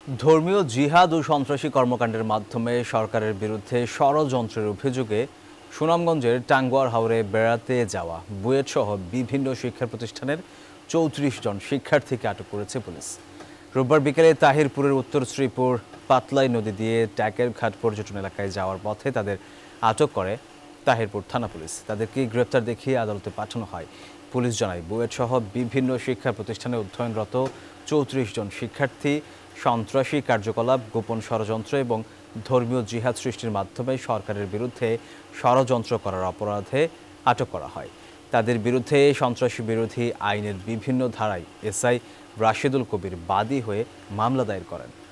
ধর্মীয় জিহাদ ও সন্ত্রাসী কর্মকাণ্ডের মাধ্যমে সরকারের বিরুদ্ধে ষড়যন্ত্রের অভিযোগে সুনামগঞ্জের টাঙ্গুয়ার হাওরে বেড়াতে যাওয়া বুয়েট সহ বিভিন্ন শিক্ষা প্রতিষ্ঠানের ৩৪ জন শিক্ষার্থীকে আটক করেছে পুলিশ। রোববার বিকেলে তাহিরপুরের উত্তর শ্রীপুর পাতলাই নদী দিয়ে ট্যাকের ঘাট পর্যটন এলাকায় যাওয়ার পথে তাদের আটক করে তাহিরপুর থানা পুলিশ। তাদেরকে গ্রেপ্তার দেখিয়ে আদালতে পাঠানো হয়। পুলিশ জানায়, বুয়েট সহ বিভিন্ন শিক্ষা প্রতিষ্ঠানে অধ্যয়নরত ৩৪ জন শিক্ষার্থী সন্ত্রাসী কার্যকলাপ, গোপন ষড়যন্ত্র এবং ধর্মীয় জিহাদ সৃষ্টির মাধ্যমে সরকারের বিরুদ্ধে ষড়যন্ত্র করার অপরাধে আটক করা হয়। তাদের বিরুদ্ধে সন্ত্রাসী বিরোধী আইনের বিভিন্ন ধারায় এসআই রাশেদুল কবির বাদী হয়ে মামলা দায়ের করেন।